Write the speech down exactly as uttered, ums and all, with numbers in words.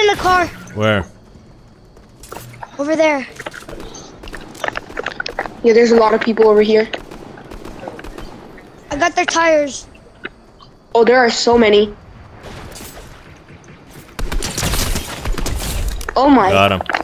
in a car. Where? Over there. Yeah, there's a lot of people over here. I got their tires. Oh, there are so many. Oh my. Got him.